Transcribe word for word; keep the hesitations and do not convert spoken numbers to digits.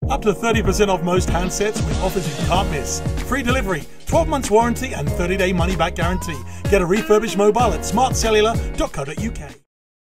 Up to thirty percent off most handsets with offers you can't miss. Free delivery, twelve months warranty and thirty day money back guarantee. Get a refurbished mobile at smart cellular dot co dot U K.